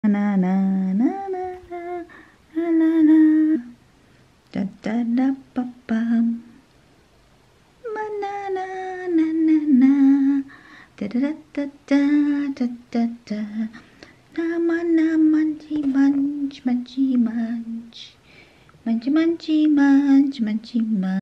na na na na na na na da da da pa pa banana na na na da da da da da da da nama munchy munch munchy munch munchy munchy munch munchy munch